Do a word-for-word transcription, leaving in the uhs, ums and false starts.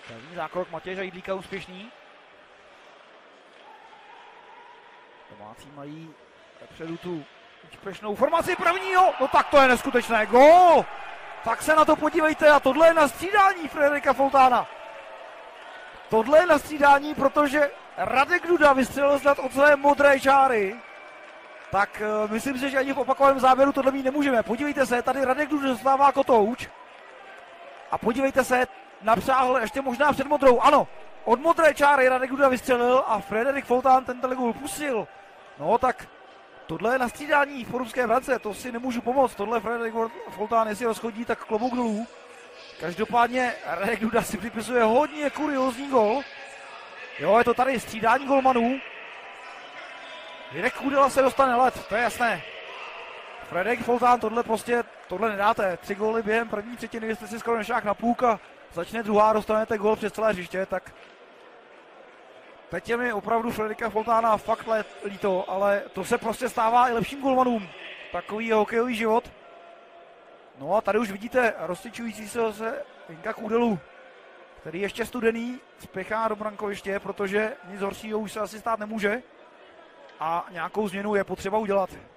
První zákrok Matěje Žajdlíka úspěšný. Domácí mají předu tu úspěšnou formaci prvního. No tak to je neskutečné. Gól! Tak se na to podívejte a tohle je na střídání Frederika Foltána. Tohle je na střídání, protože Radek Duda vystřelil snad od své modré čáry. Tak uh, myslím si, že ani v opakovaném záběru tohle mít nemůžeme. Podívejte se, tady Radek Duda dostává kotouč. A podívejte se, napřáhl ještě možná před modrou. Ano, od modré čáry Radek Duda vystřelil a Frederik Foltán tento gól pustil. No tak tohle je na střídání v poruské brance, to si nemůžu pomoct. Tohle Frederik Foltán, jestli rozchodí, tak klobouk dolů. Každopádně Radek Duda si připisuje hodně kuriózní gól. Jo, je to tady střídání golmanů. Jirek Kudela se dostane let, to je jasné. Frederik Foltán, tohle prostě, tohle nedáte. Tři góly během první třetiny, jste si skoro nešák na půlk a začne druhá, dostanete gól přes celé hřiště, tak teď je mi opravdu Frederika Foltána fakt líto, ale to se prostě stává i lepším golmanům. Takový je hokejový život. No a tady už vidíte roztyčující se zase Jinka Kudelu, který ještě studený spěchá do brankoviště, protože nic horšího už se asi stát nemůže a nějakou změnu je potřeba udělat.